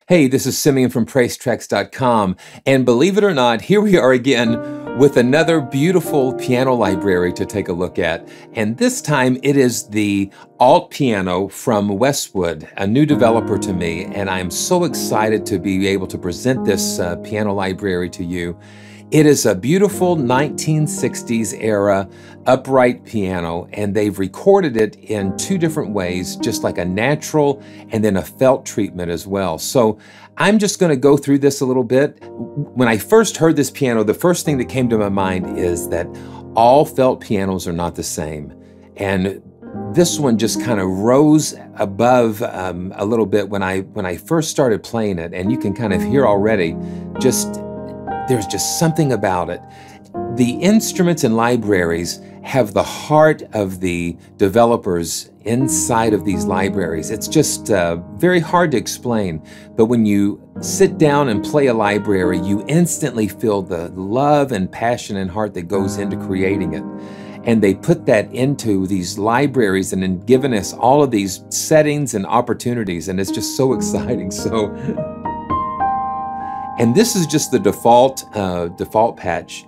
Hey, this is Simeon from PraiseTracks.com, and believe it or not, here we are again with another beautiful piano library to take a look at. And this time it is the alt piano from Westwood, a new developer to me, and I'm so excited to be able to present this piano library to you. It is a beautiful 1960s era upright piano, and they've recorded it in two different ways, just like a natural and then a felt treatment as well. So I'm just going to go through this a little bit. When I first heard this piano, the first thing that came to my mind is that all felt pianos are not the same. And this one just kind of rose above a little bit when I first started playing it, and you can kind of hear already there's just something about it. The instruments and libraries have the heart of the developers inside of these libraries. It's just very hard to explain, but when you sit down and play a library, you instantly feel the love and passion and heart that goes into creating it. And they put that into these libraries and then given us all of these settings and opportunities, and it's just so exciting. And this is just the default patch.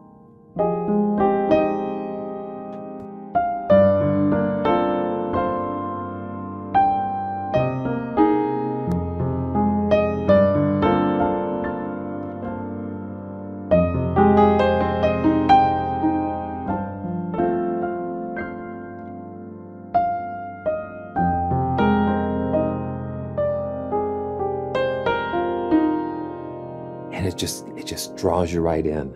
And it just draws you right in.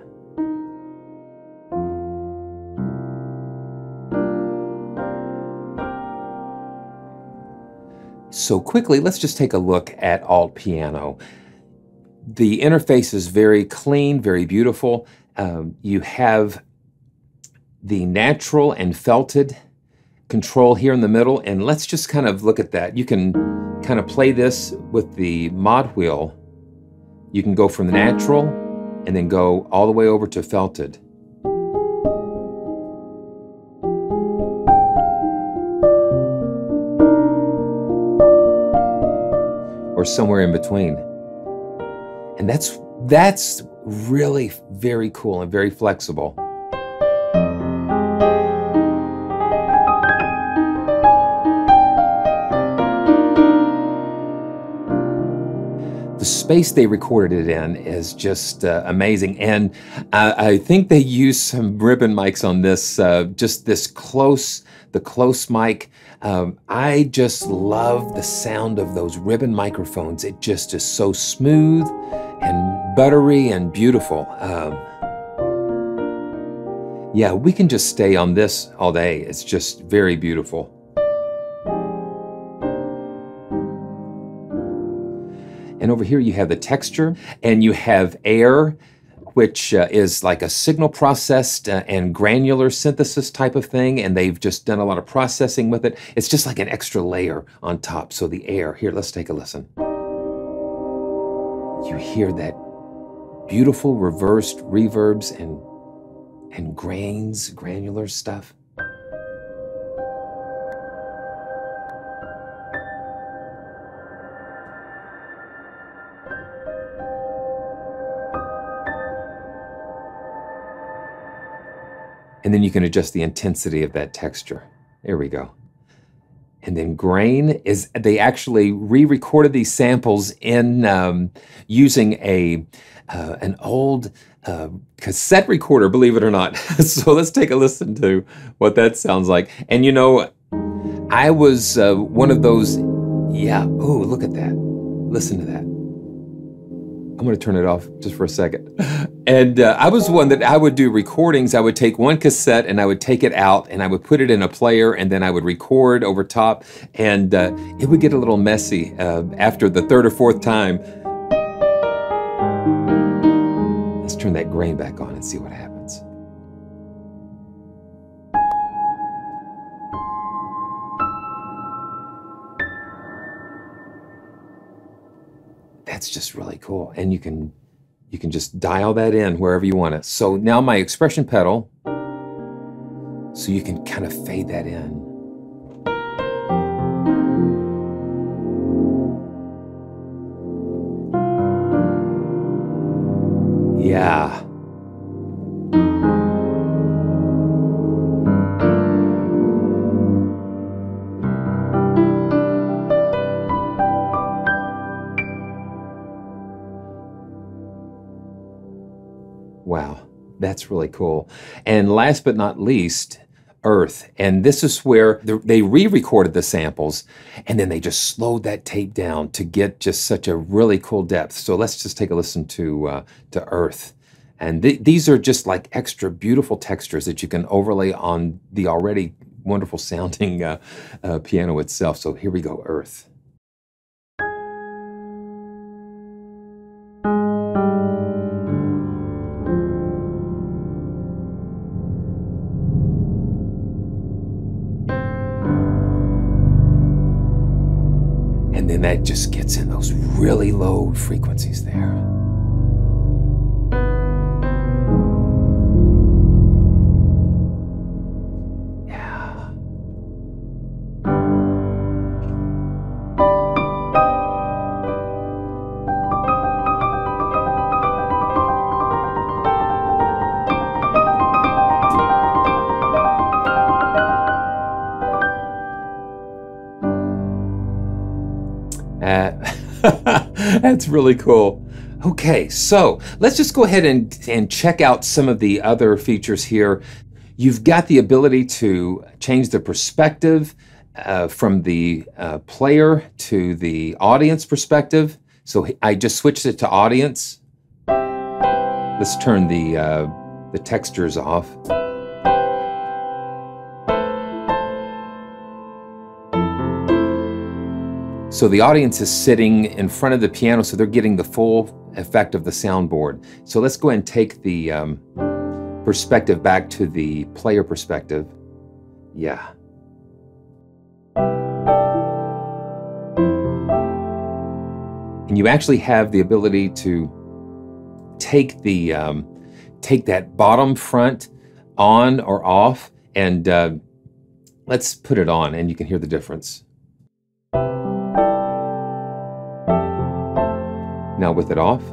So quickly, let's just take a look at alt piano. The interface is very clean, very beautiful. You have the natural and felted control here in the middle, and let's just kind of look at that. You can kind of play this with the mod wheel. You can go from the natural and then go all the way over to felted. Or somewhere in between. And that's really very cool and very flexible. The space they recorded it in is just amazing, and I think they used some ribbon mics on this, just the close mic. I just love the sound of those ribbon microphones. It just is so smooth and buttery and beautiful. Yeah, we can just stay on this all day. It's just very beautiful. And over here you have the texture, and you have air, which is like a signal processed and granular synthesis type of thing, and they've just done a lot of processing with it. It's just like an extra layer on top. So the air, here, let's take a listen. You hear that beautiful reversed reverbs and grains, granular stuff. And then you can adjust the intensity of that texture. There we go. And then grain is, they actually re-recorded these samples in using an old cassette recorder, believe it or not. So let's take a listen to what that sounds like. And you know, I was one of those, yeah, oh, look at that. Listen to that. I'm going to turn it off just for a second. And I was one that I would do recordings. I would take one cassette and I would take it out and I would put it in a player and then I would record over top, and it would get a little messy after the third or fourth time. Let's turn that grain back on and see what happens. That's just really cool. And you can just dial that in wherever you want it. So now my expression pedal, so you can kind of fade that in. Yeah. Wow, that's really cool. And last but not least, Earth. And this is where they re-recorded the samples and then they just slowed that tape down to get just such a really cool depth. So let's just take a listen to Earth. And these are just like extra beautiful textures that you can overlay on the already wonderful sounding piano itself. So here we go, Earth. And then that just gets in those really low frequencies there. Yeah. That's really cool. Okay, so let's just go ahead and check out some of the other features here. You've got the ability to change the perspective from the player to the audience perspective. So I just switched it to audience. Let's turn the textures off. So the audience is sitting in front of the piano, so they're getting the full effect of the soundboard. So let's go ahead and take the perspective back to the player perspective. Yeah. And you actually have the ability to take take that bottom front on or off, and let's put it on and you can hear the difference. Now with it off.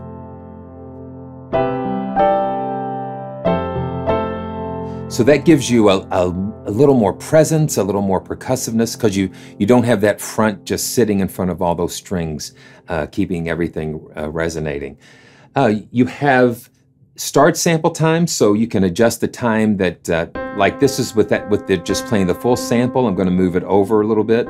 So that gives you a little more presence, a little more percussiveness, because you don't have that front just sitting in front of all those strings, keeping everything resonating. You have start sample time, so you can adjust the time that, like this is with just playing the full sample. I'm going to move it over a little bit.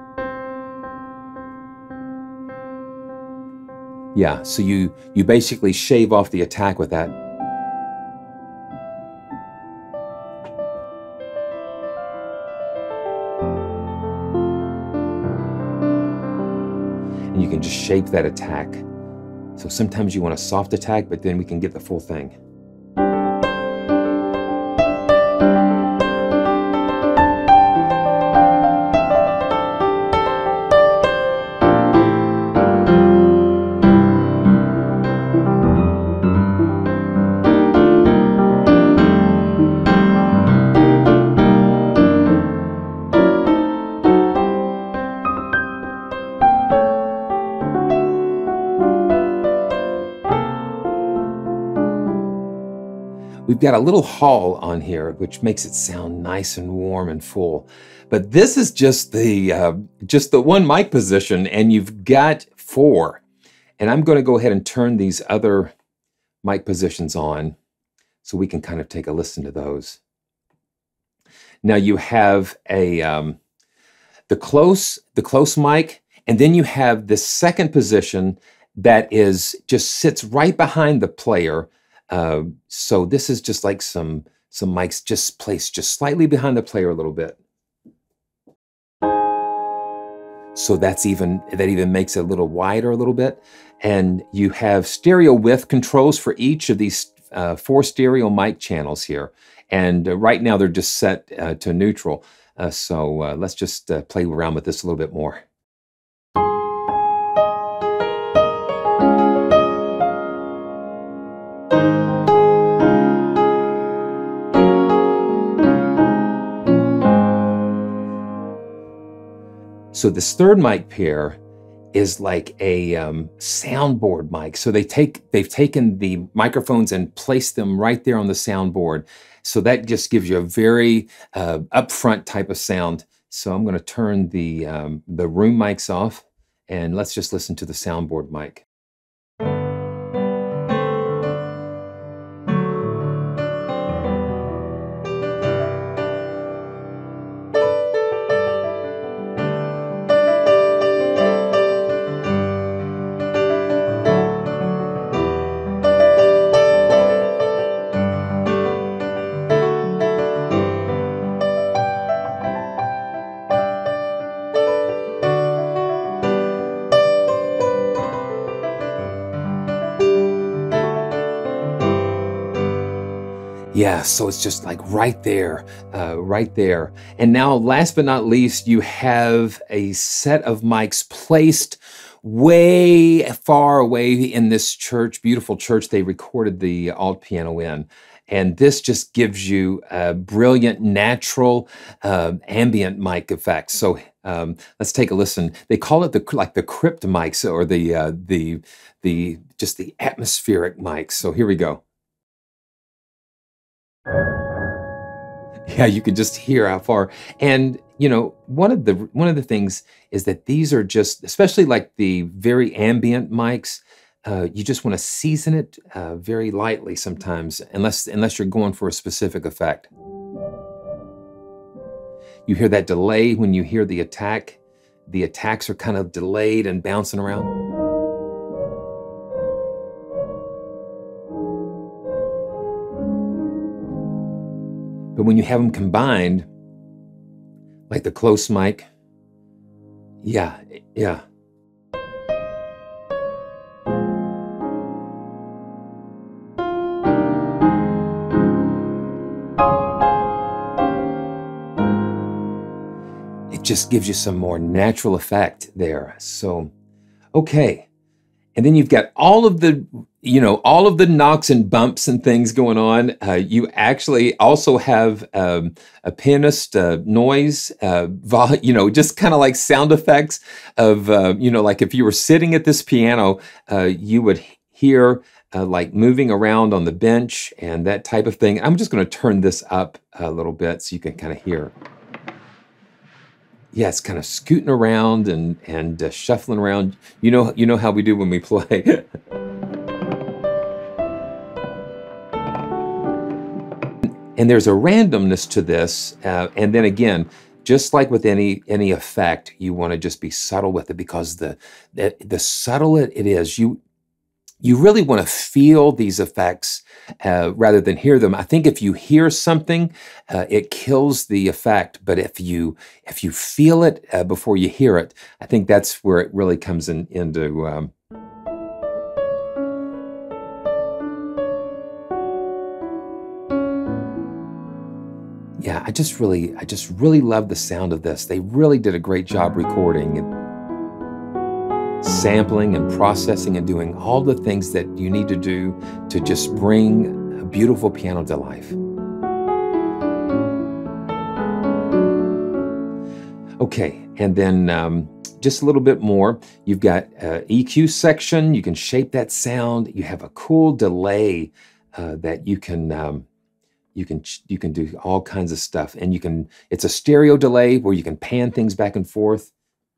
Yeah, so you basically shave off the attack with that. And you can just shape that attack. So sometimes you want a soft attack, but then we can get the full thing. We've got a little hull on here, which makes it sound nice and warm and full. But this is just the one mic position, and you've got 4. And I'm going to go ahead and turn these other mic positions on so we can kind of take a listen to those. Now you have the close mic, and then you have the second position that just sits right behind the player. So this is just like some mics just placed just slightly behind the player a little bit. So that even makes it a little wider a little bit. And you have stereo width controls for each of these 4 stereo mic channels here. And right now they're just set to neutral. So let's just play around with this a little bit more. So this third mic pair is like a soundboard mic. So they've taken the microphones and placed them right there on the soundboard. So that just gives you a very upfront type of sound. So I'm going to turn the room mics off, and let's just listen to the soundboard mic. Yeah, so it's just like right there, right there. And now, last but not least, you have a set of mics placed way far away in this church, beautiful church they recorded the alt piano in. And this just gives you a brilliant, natural, ambient mic effect. So let's take a listen. They call it the crypt mics, or just the atmospheric mics. So here we go. Yeah, you could just hear how far. And you know, one of the things is that these are just, especially like the very ambient mics, you just want to season it very lightly sometimes, unless you're going for a specific effect. You hear that delay when you hear the attack. The attacks are kind of delayed and bouncing around. But when you have them combined, like the close mic, yeah. It just gives you some more natural effect there. So, okay. And then you've got all of the knocks and bumps and things going on. You actually also have a pianist noise, just kind of like sound effects of, like if you were sitting at this piano, you would hear like moving around on the bench and that type of thing. I'm just going to turn this up a little bit so you can kind of hear. Yeah, it's kind of scooting around and shuffling around. You know how we do when we play. And there's a randomness to this, and then again, just like with any effect, you want to just be subtle with it, because the subtler it is, you really want to feel these effects rather than hear them. I think if you hear something, it kills the effect. But if you feel it before you hear it, I think that's where it really comes into. Yeah, I just really love the sound of this. They really did a great job recording and sampling and processing and doing all the things that you need to do to just bring a beautiful piano to life. Okay, and then just a little bit more. You've got EQ section. You can shape that sound. You have a cool delay that you can do all kinds of stuff, and it's a stereo delay where you can pan things back and forth.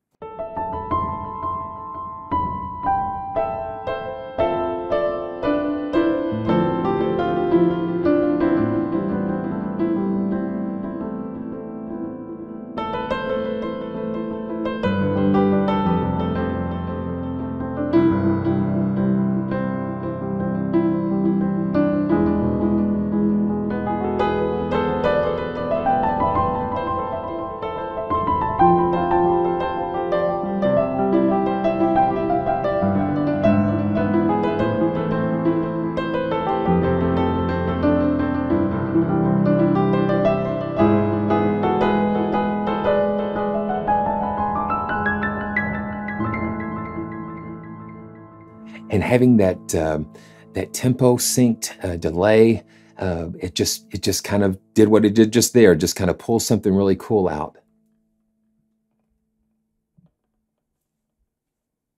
And having that tempo synced delay, it just kind of did what it did just there, just kind of pull something really cool out.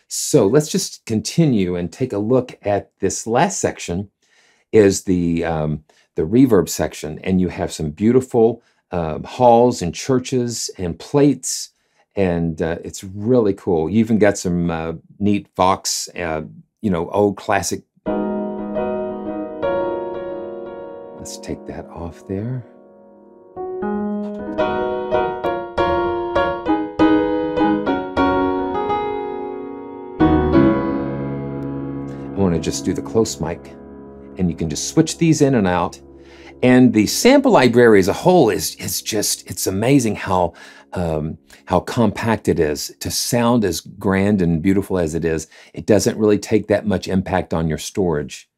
So let's just continue and take a look at this last section is the reverb section. And you have some beautiful halls and churches and plates. And it's really cool. You even got some neat Vox, old classic. Let's take that off there. I want to just do the close mic, and you can just switch these in and out. And the sample library as a whole is just, it's amazing how compact it is. To sound as grand and beautiful as it is, it doesn't really take that much impact on your storage.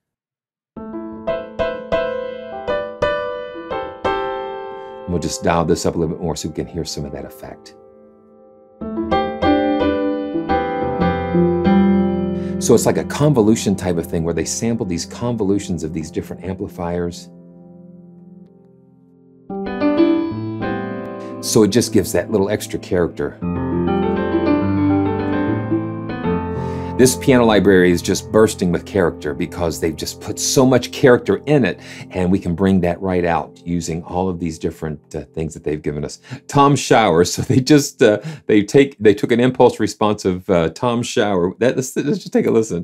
We'll just dial this up a little bit more so we can hear some of that effect. So it's like a convolution type of thing where they sample these convolutions of these different amplifiers. So it just gives that little extra character. This piano library is just bursting with character because they've just put so much character in it, and we can bring that right out using all of these different things that they've given us. Tom Shower, so they just they took an impulse response of Tom Shower. Let's just take a listen.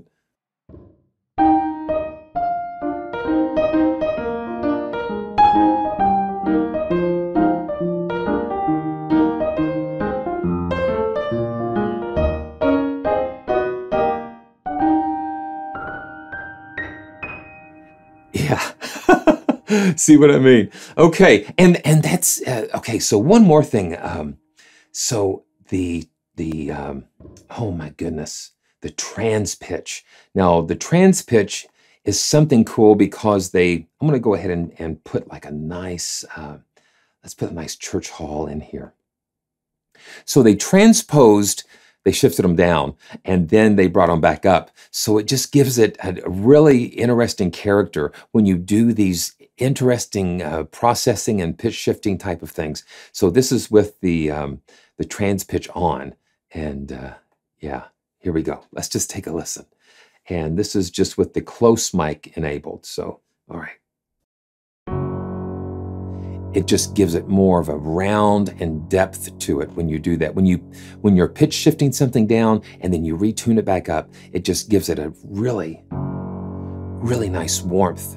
Yeah. See what I mean? Okay, and that's okay. So one more thing. So the oh my goodness, the trans pitch. Now the trans pitch is something cool because I'm going to go ahead and put like a nice let's put a nice church hall in here. So they shifted them down, and then they brought them back up. So it just gives it a really interesting character when you do these interesting processing and pitch shifting type of things. So this is with the trans pitch on, and yeah, here we go. Let's just take a listen. And this is just with the close mic enabled. So, all right. It just gives it more of a round and depth to it when you do that. When you're pitch shifting something down and then you retune it back up, it just gives it a really, really nice warmth.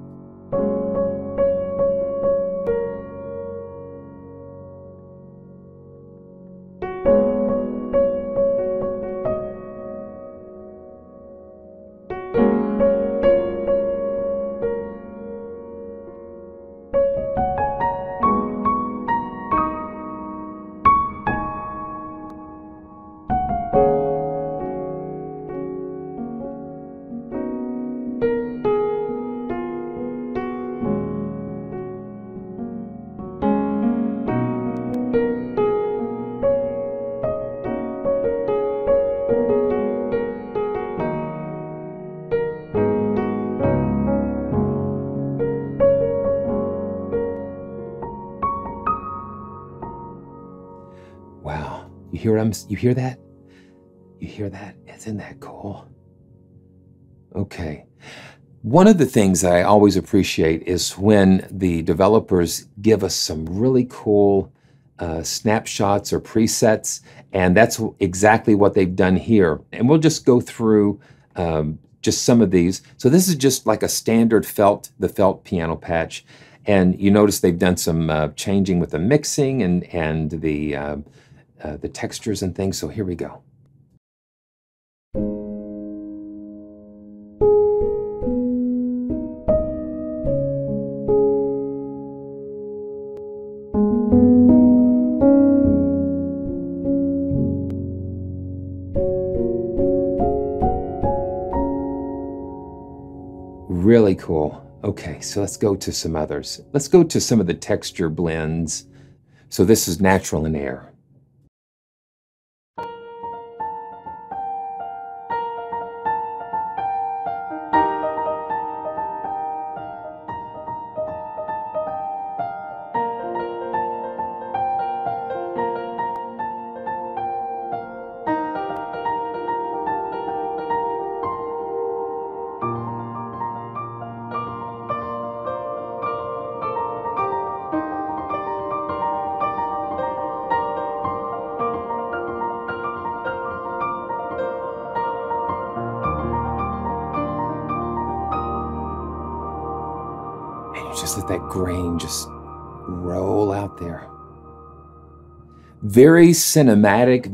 Wow, you hear that? You hear that? Isn't that cool? Okay. One of the things that I always appreciate is when the developers give us some really cool snapshots or presets, and that's exactly what they've done here. And we'll just go through just some of these. So this is just like a standard the felt piano patch. And you notice they've done some changing with the mixing and the textures and things. So here we go. Really cool. Okay, so let's go to some others. Let's go to some of the texture blends. So this is natural and air. just let that grain just roll out there. Very cinematic,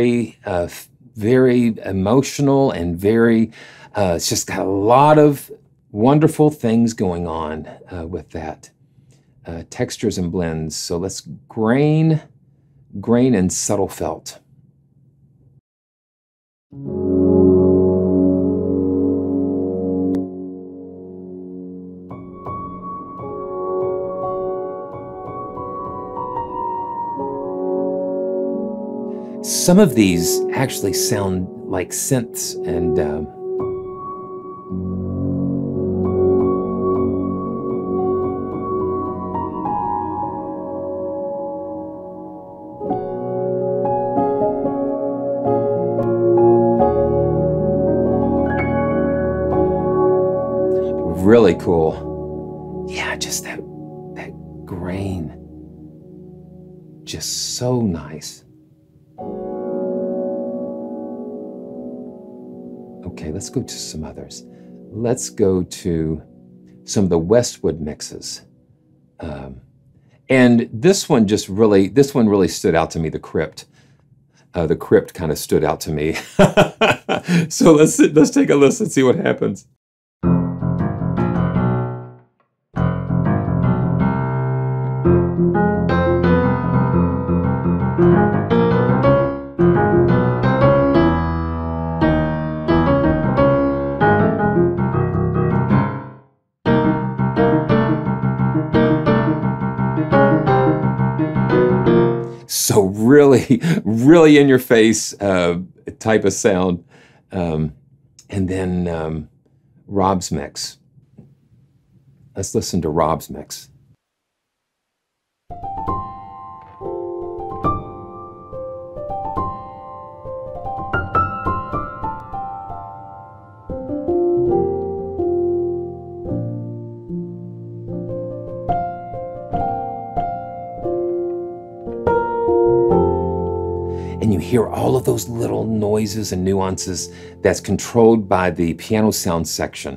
very emotional, and it's just got a lot of wonderful things going on with that. Textures and blends. So let's grain and subtle felt. Some of these actually sound like synths, and really cool. Yeah, just that grain. Just so nice. Okay, let's go to some others. Let's go to some of the Westwood mixes. And this one really stood out to me, the crypt. The crypt kind of stood out to me. So let's take a listen and see what happens. So really in your face type of sound. And then Rob's mix. Let's listen to Rob's mix. And you hear all of those little noises and nuances that's controlled by the piano sound section.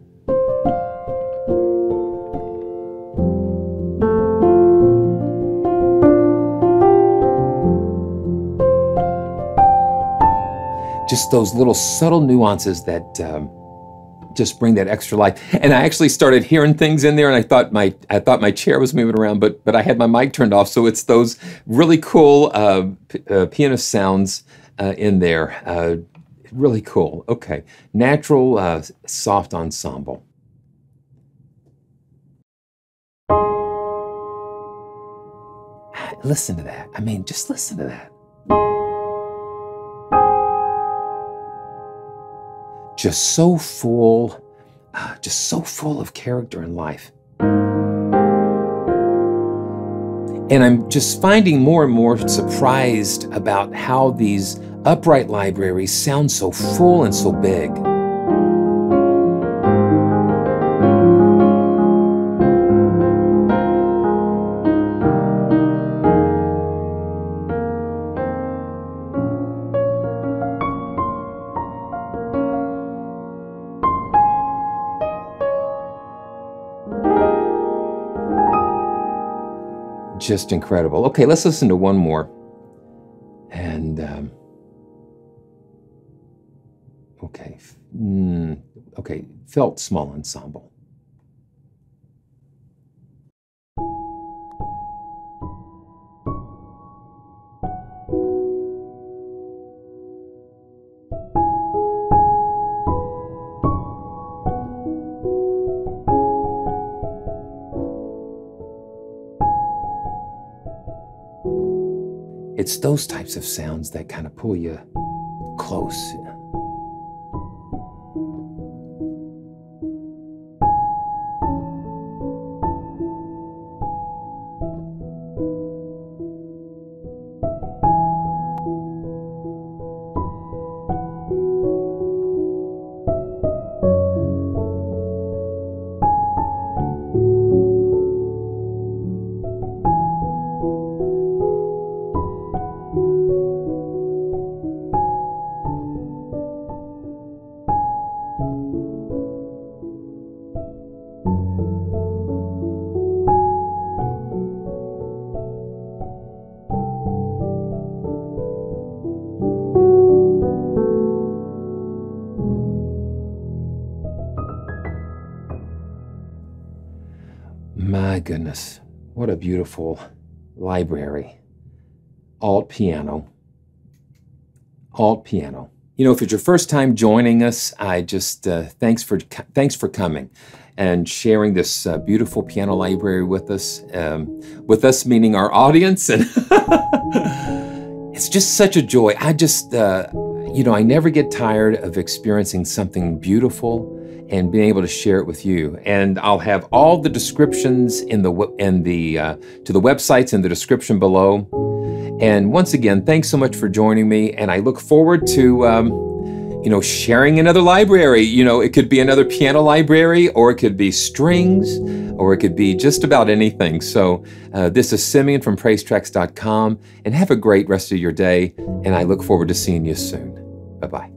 Just those little subtle nuances that just bring that extra life. And I actually started hearing things in there, and I thought my chair was moving around, but I had my mic turned off. So it's those really cool piano sounds in there. Really cool. Okay, natural soft ensemble. Listen to that. I mean, just listen to that. Just so full of character and life. And I'm just finding more and more surprised about how these upright libraries sound so full and so big. Just incredible. Okay, let's listen to one more. And, okay, felt small ensemble. It's those types of sounds that kind of pull you close. My goodness, what a beautiful library. Alt piano. Alt piano. You know, if it's your first time joining us, I just thanks for coming and sharing this beautiful piano library with us. With us meaning our audience, and it's just such a joy. I just you know, I never get tired of experiencing something beautiful and being able to share it with you. And I'll have all the descriptions to the websites in the description below. And once again, thanks so much for joining me. And I look forward to, you know, sharing another library. You know, it could be another piano library, or it could be strings, or it could be just about anything. So this is Simeon from PraiseTracks.com, and have a great rest of your day. And I look forward to seeing you soon. Bye-bye.